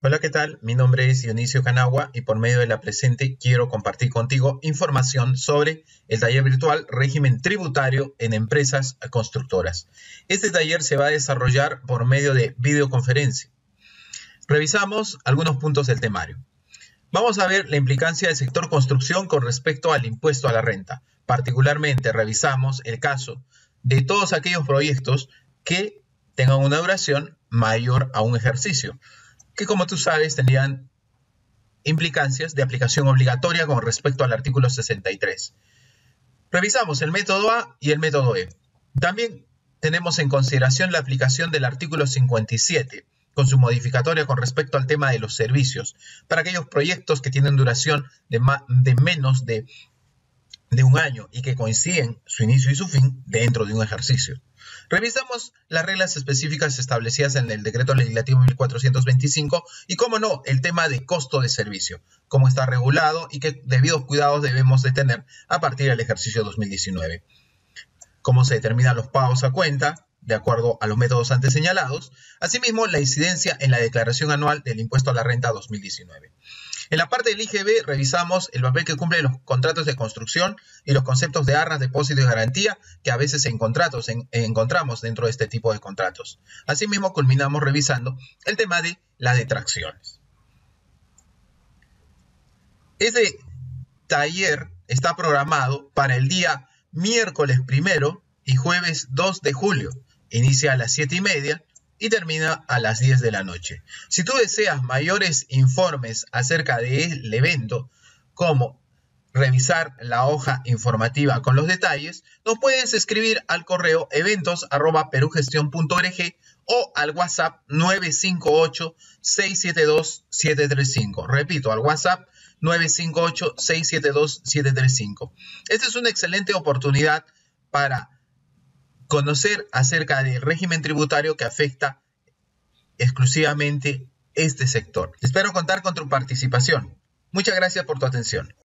Hola, ¿qué tal? Mi nombre es Dionisio Canagua y por medio de la presente quiero compartir contigo información sobre el taller virtual Régimen Tributario en Empresas Constructoras. Este taller se va a desarrollar por medio de videoconferencia. Revisamos algunos puntos del temario. Vamos a ver la implicancia del sector construcción con respecto al impuesto a la renta. Particularmente revisamos el caso de todos aquellos proyectos que tengan una duración mayor a un ejercicio, que como tú sabes tendrían implicancias de aplicación obligatoria con respecto al artículo 63. Revisamos el método A y el método E. También tenemos en consideración la aplicación del artículo 57 con su modificatoria con respecto al tema de los servicios para aquellos proyectos que tienen duración de menos de un año y que coinciden su inicio y su fin dentro de un ejercicio. Revisamos las reglas específicas establecidas en el Decreto Legislativo 1425 y, cómo no, el tema de costo de servicio, cómo está regulado y qué debidos cuidados debemos de tener a partir del ejercicio 2019. Cómo se determinan los pagos a cuenta, de acuerdo a los métodos antes señalados. Asimismo, la incidencia en la declaración anual del impuesto a la renta 2019. En la parte del IGB revisamos el papel que cumplen los contratos de construcción y los conceptos de arras, depósito y garantía que a veces encontramos dentro de este tipo de contratos. Asimismo, culminamos revisando el tema de las detracciones. Este taller está programado para el día miércoles 1 y jueves 2 de julio. Inicia a las 7:30 y termina a las 10 de la noche. Si tú deseas mayores informes acerca del evento, como revisar la hoja informativa con los detalles, nos puedes escribir al correo eventos@perugestion.org o al WhatsApp 958-672-735. Repito, al WhatsApp 958-672-735. Esta es una excelente oportunidad para conocer acerca del régimen tributario que afecta exclusivamente este sector. Espero contar con tu participación. Muchas gracias por tu atención.